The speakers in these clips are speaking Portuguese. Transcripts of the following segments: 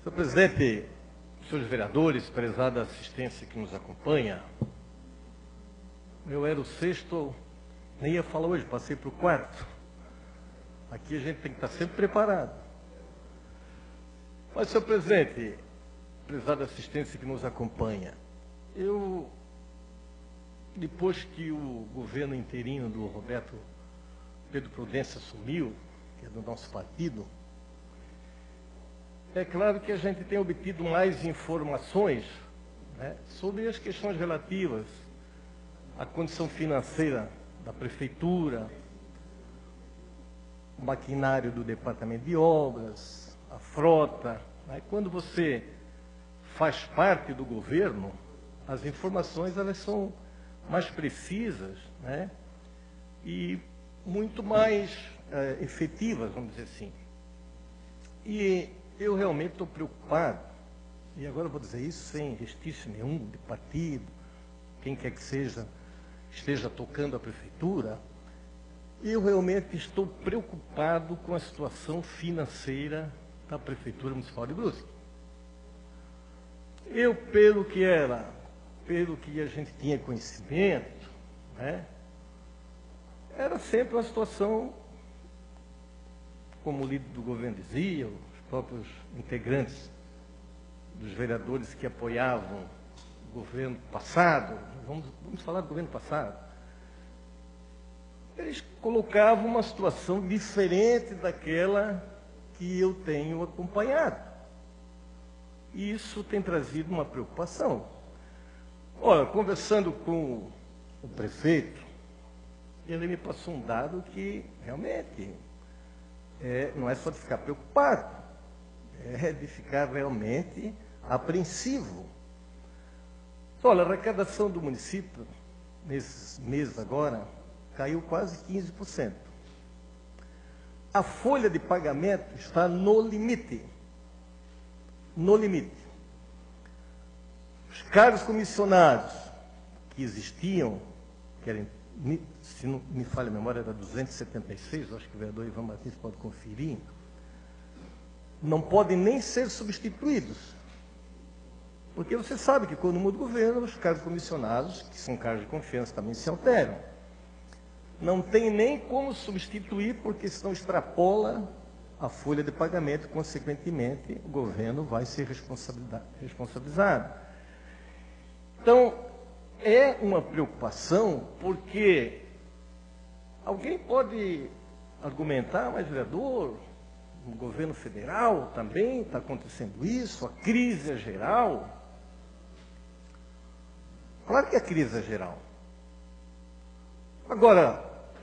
Senhor presidente, senhores vereadores, prezada assistência que nos acompanha, eu era o sexto, nem ia falar hoje, passei para o quarto. Aqui a gente tem que estar sempre preparado. Mas, senhor presidente, prezada assistência que nos acompanha, depois que o governo interino do Roberto Pedro Prudêncio assumiu, que é do nosso partido, é claro que a gente tem obtido mais informações, né, sobre as questões relativas à condição financeira da prefeitura, o maquinário do departamento de obras, a frota. Né? Quando você faz parte do governo, as informações elas são mais precisas, né, e muito mais efetivas, vamos dizer assim. E eu realmente estou preocupado, e agora eu vou dizer isso sem restício nenhum de partido, quem quer que seja, esteja tocando a prefeitura, eu realmente estou preocupado com a situação financeira da Prefeitura Municipal de Brusque. Pelo que a gente tinha conhecimento, né, era sempre uma situação, como o líder do governo dizia, os próprios integrantes dos vereadores que apoiavam o governo passado, vamos falar do governo passado, eles colocavam uma situação diferente daquela que eu tenho acompanhado. E isso tem trazido uma preocupação. Olha, conversando com o prefeito, ele me passou um dado que realmente não é só de ficar preocupado, é de ficar realmente apreensivo. Olha, a arrecadação do município, nesses meses agora, caiu quase 15%. A folha de pagamento está no limite. No limite. Os cargos comissionados que existiam, se não me falha a memória, era 276, acho que o vereador Ivan Martins pode conferir, não podem nem ser substituídos. Porque você sabe que quando muda o governo, os cargos comissionados, que são cargos de confiança, também se alteram. Não tem nem como substituir, porque senão extrapola a folha de pagamento, consequentemente, o governo vai ser responsabilizado. Então, é uma preocupação, porque alguém pode argumentar, mas vereador, no governo federal também está acontecendo isso, a crise é geral. Claro que a crise é geral. Agora,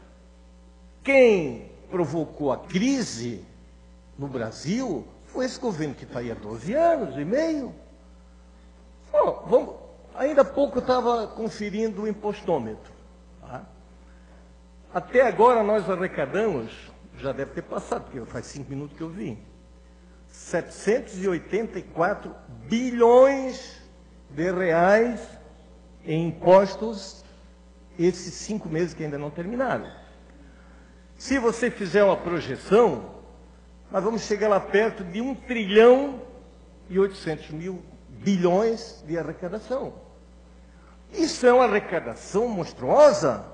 quem provocou a crise no Brasil foi esse governo que está aí há 12 anos e meio. Ainda há pouco eu estava conferindo o impostômetro. Tá? Até agora nós arrecadamos, já deve ter passado, porque faz 5 minutos que eu vi, 784 bilhões de reais em impostos, esses 5 meses que ainda não terminaram. Se você fizer uma projeção, nós vamos chegar lá perto de 1 trilhão e 800 mil bilhões de arrecadação. Isso é uma arrecadação monstruosa?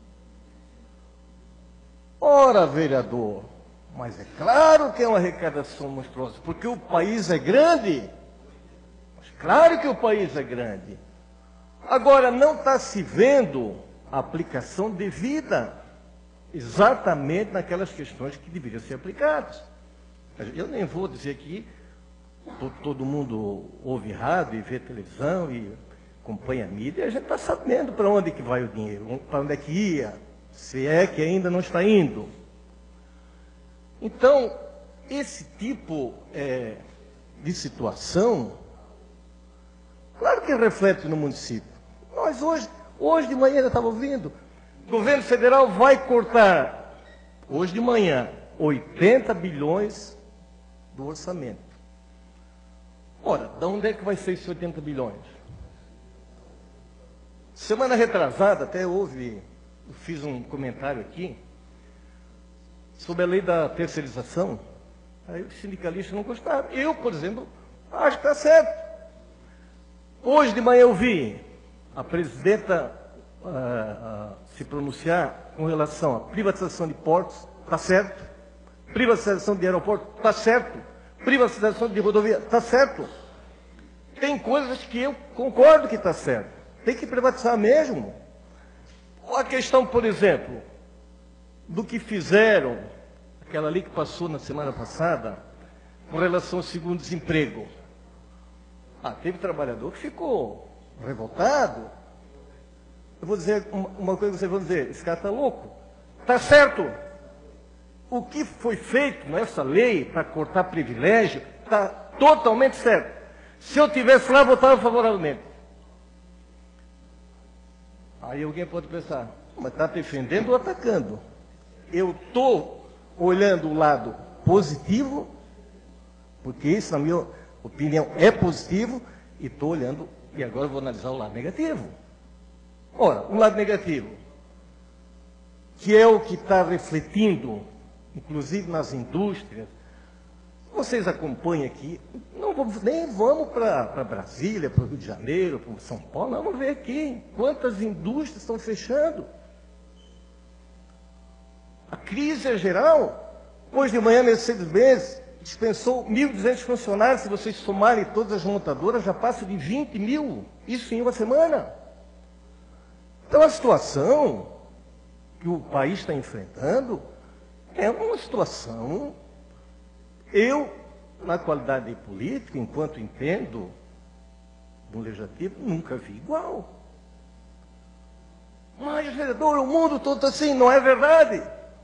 Ora, vereador, mas é claro que é uma arrecadação monstruosa, porque o país é grande. Mas claro que o país é grande. Agora, não está se vendo a aplicação devida exatamente naquelas questões que deveriam ser aplicadas. Eu nem vou dizer que todo mundo ouve rádio e vê televisão e acompanha a mídia, e a gente está sabendo para onde que vai o dinheiro, para onde é que ia, se é que ainda não está indo. Então, esse tipo de situação, claro que reflete no município. Nós hoje de manhã eu estava ouvindo, o governo federal vai cortar, hoje de manhã, 80 bilhões do orçamento. Ora, de onde é que vai ser esses 80 bilhões? Semana retrasada, até eu fiz um comentário aqui, sobre a lei da terceirização. Aí os sindicalistas não gostaram. Eu, por exemplo, Acho que está certo. Hoje de manhã eu vi a presidenta se pronunciar com relação à privatização de portos, está certo. Privatização de aeroporto, está certo. Privatização de rodovia, está certo. Tem coisas que eu concordo que está certo. Tem que privatizar mesmo. A questão, por exemplo, do que fizeram, aquela lei que passou na semana passada, com relação ao segundo-desemprego. Teve trabalhador que ficou revoltado. Eu vou dizer uma coisa que vocês vão dizer, esse cara está louco. Está certo. O que foi feito nessa lei para cortar privilégio está totalmente certo. Se eu estivesse lá, votava favoravelmente. Aí alguém pode pensar, mas está defendendo ou atacando? Eu estou olhando o lado positivo, porque isso, na minha opinião, é positivo, e estou olhando, e agora eu vou analisar o lado negativo. Ora, o lado negativo, que é o que está refletindo, inclusive nas indústrias, vocês acompanham aqui, nem vamos para Brasília, para o Rio de Janeiro, para São Paulo, vamos ver aqui quantas indústrias estão fechando. A crise é geral. Hoje de manhã, Mercedes-Benz dispensou 1.200 funcionários, se vocês somarem todas as montadoras, já passa de 20 mil, isso em uma semana. Então a situação que o país está enfrentando é uma situação, eu, na qualidade de político, enquanto entendo do legislativo, nunca vi igual. Mas, vereador, o mundo todo está assim, não é verdade?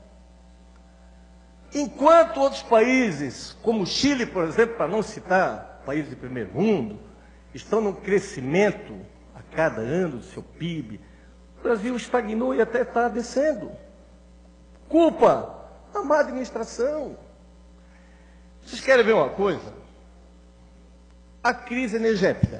Enquanto outros países, como o Chile, por exemplo, para não citar países de primeiro mundo, estão num crescimento a cada ano do seu PIB, o Brasil estagnou e até está descendo. Culpa da má administração. Vocês querem ver uma coisa? A crise energética.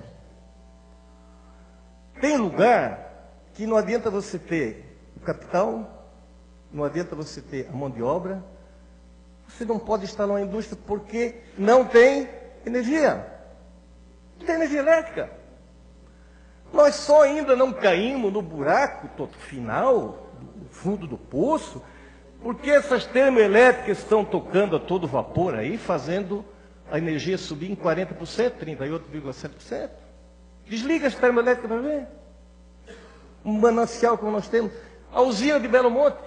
Tem lugar que não adianta você ter o capital, não adianta você ter a mão de obra, você não pode instalar uma indústria porque não tem energia. Não tem energia elétrica. Nós só ainda não caímos no buraco final, no fundo do poço, porque essas termoelétricas estão tocando a todo vapor aí, fazendo a energia subir em 40%, 38,7%. Desliga as termoelétricas para ver. Um manancial como nós temos. A usina de Belo Monte.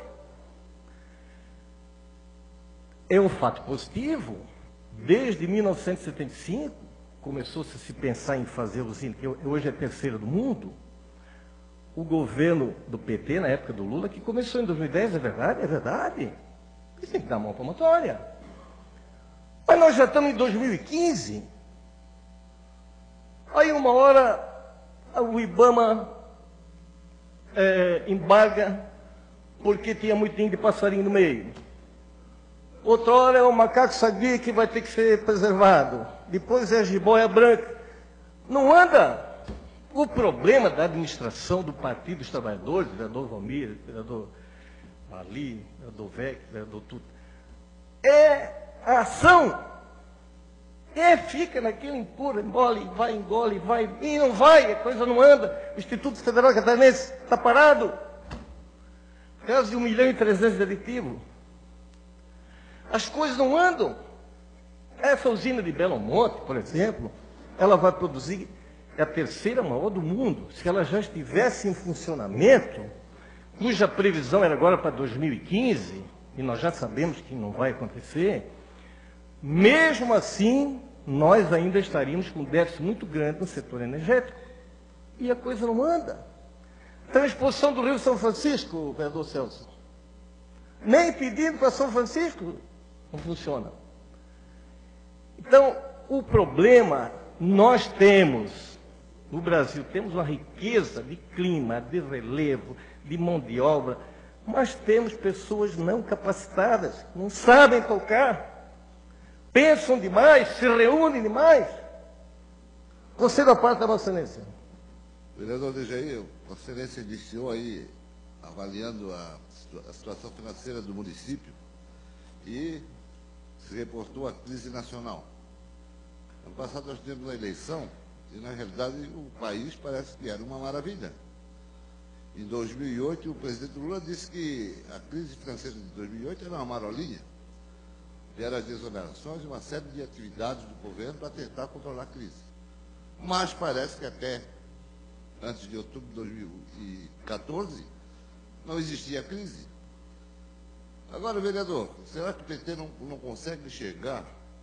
É um fato positivo. Desde 1975, começou-se a se pensar em fazer usina, que hoje é a terceira do mundo. O governo do PT, na época do Lula, que começou em 2010, é verdade? É verdade. Isso tem que dar mão palmatória. Mas nós já estamos em 2015. Aí uma hora o IBAMA embarga porque tinha muito ninho de passarinho no meio. Outra hora é o macaco sadia que vai ter que ser preservado. Depois é a jiboia branca. Não anda. O problema da administração do Partido dos Trabalhadores, vereador Valmir, vereador Ali, vereador Vec, vereador Tuta, é a ação. Fica naquele empurra, engole, vai, e não vai, a coisa não anda. O Instituto Federal Catarinense está parado. Quase 1.300.000 de aditivo. As coisas não andam. Essa usina de Belo Monte, por exemplo, ela vai produzir, é a terceira maior do mundo. Se ela já estivesse em funcionamento, cuja previsão era agora para 2015, e nós já sabemos que não vai acontecer, mesmo assim, nós ainda estaríamos com um déficit muito grande no setor energético. E a coisa não anda. Transposição do Rio São Francisco, vereador Celso. Nem pedindo para São Francisco não funciona. Então, o problema, nós temos, no Brasil, temos uma riqueza de clima, de relevo, de mão de obra, mas temos pessoas não capacitadas, não sabem tocar, pensam demais, se reúnem demais. Você da parte da Vossa Excelência. Vereador Dejaí, Vossa Excelência iniciou aí, avaliando a situação financeira do município e se reportou a crise nacional. passado nós tivemos uma eleição e, na realidade, o país parece que era uma maravilha. Em 2008, o presidente Lula disse que a crise financeira de 2008 era uma marolinha. Vieram as desonerações e uma série de atividades do governo para tentar controlar a crise. Mas parece que até antes de outubro de 2014 não existia crise. Agora, vereador, será que o PT não consegue enxergar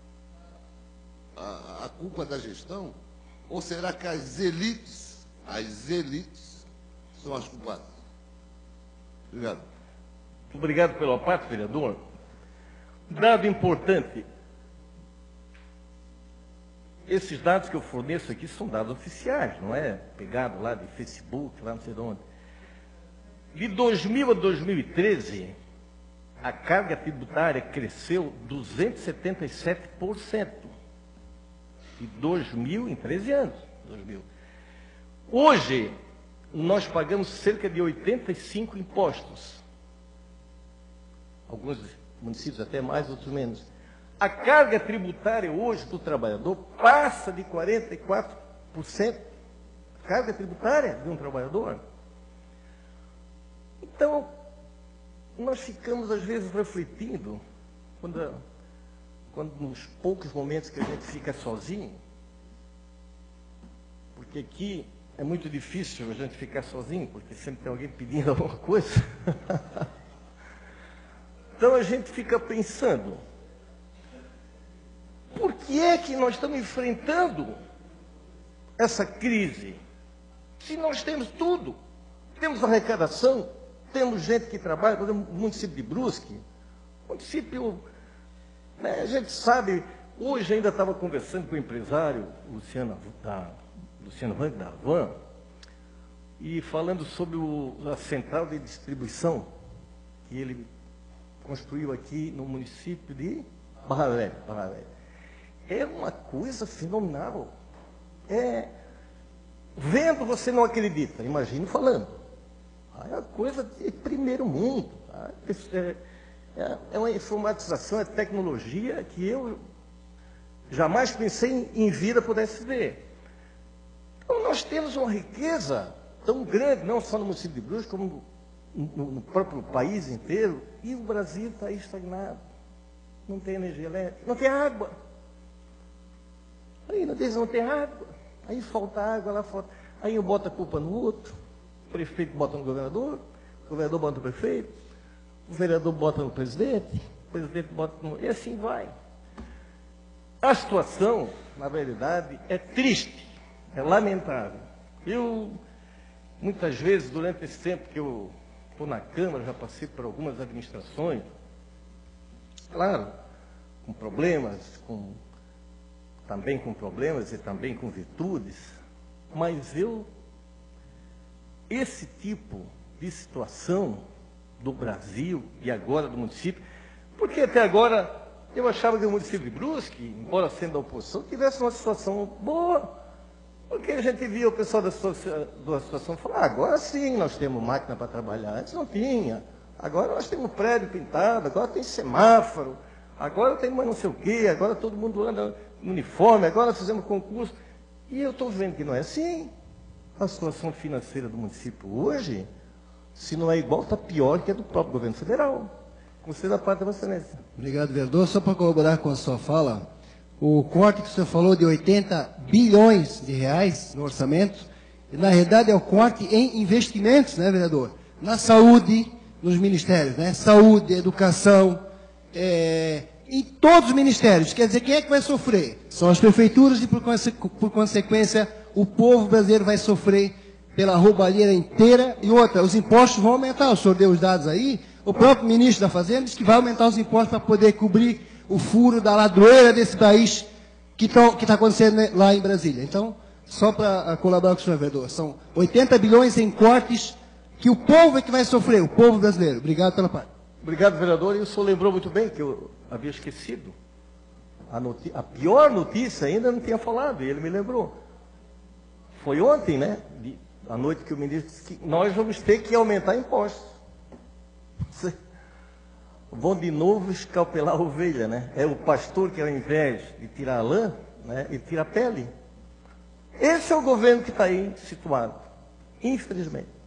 a culpa da gestão? Ou será que as elites são as culpadas? Obrigado. Muito obrigado pela parte, vereador. Dado importante. Esses dados que eu forneço aqui são dados oficiais, não é pegado lá de Facebook, lá não sei de onde. De 2000 a 2013, a carga tributária cresceu 277%. De 2000 em 13 anos. 2000. Hoje, nós pagamos cerca de 85 impostos. Alguns municípios até mais, outros menos. A carga tributária hoje do trabalhador passa de 44%. Carga tributária de um trabalhador. Então, nós ficamos às vezes refletindo, quando nos poucos momentos que a gente fica sozinho, porque aqui é muito difícil a gente ficar sozinho, porque sempre tem alguém pedindo alguma coisa. Então a gente fica pensando, por que é que nós estamos enfrentando essa crise? Se nós temos tudo, temos arrecadação, temos gente que trabalha, por exemplo, no município de Brusque, município, né, a gente sabe, hoje ainda estava conversando com o empresário Luciano Rank da Van, e falando sobre a central de distribuição que ele construiu aqui no município de Barra Velha. É uma coisa fenomenal. Vendo você não acredita, imagine falando. É uma coisa de primeiro mundo. Tá? É uma informatização, é tecnologia que eu jamais pensei em vida pudesse ver. Então nós temos uma riqueza tão grande, não só no município de Brusque, como no próprio país inteiro, e o Brasil está aí estagnado. Não tem energia elétrica, não tem água. Aí não tem água, aí falta água, lá falta. Aí eu boto a culpa no outro, o prefeito bota no governador, o governador bota no prefeito, o vereador bota no presidente, o presidente bota no... E assim vai. A situação, na realidade, é triste, é lamentável. Eu, muitas vezes, durante esse tempo que eu estou na Câmara, já passei por algumas administrações, claro, com problemas, também com problemas e também com virtudes, mas esse tipo de situação do Brasil e agora do município, porque até agora eu achava que o município de Brusque, embora sendo da oposição, tivesse uma situação boa, porque a gente via o pessoal da situação falar, agora sim nós temos máquina para trabalhar, antes não tinha, agora nós temos prédio pintado, agora tem semáforo, agora tem mais não sei o quê, agora todo mundo anda no uniforme, agora fizemos concurso. E eu estou vendo que não é assim. A situação financeira do município hoje, se não é igual, está pior que a do próprio governo federal. Você da parte da Vossa Excelência. Obrigado, vereador. Só para corroborar com a sua fala, o corte que o senhor falou de 80 bilhões de reais no orçamento, na realidade é o corte em investimentos, né, vereador? Na saúde, nos ministérios, né? Saúde, educação, em todos os ministérios. Quer dizer, quem é que vai sofrer? São as prefeituras e, por consequência, o povo brasileiro vai sofrer pela roubalheira inteira. E outra, os impostos vão aumentar. O senhor deu os dados aí. O próprio ministro da Fazenda disse que vai aumentar os impostos para poder cobrir o furo da ladroeira desse país que está acontecendo lá em Brasília. Então, só para colaborar com o senhor, vereador, são 80 bilhões em cortes que o povo é que vai sofrer, o povo brasileiro. Obrigado pela parte. Obrigado, vereador. E o senhor lembrou muito bem que eu havia esquecido. A pior notícia ainda não tinha falado, e ele me lembrou. Foi ontem, né? À noite que o ministro disse que nós vamos ter que aumentar impostos. Vão de novo escalpelar a ovelha, né? É o pastor que ao invés de tirar a lã, né? Ele tira a pele. Esse é o governo que está aí situado, infelizmente.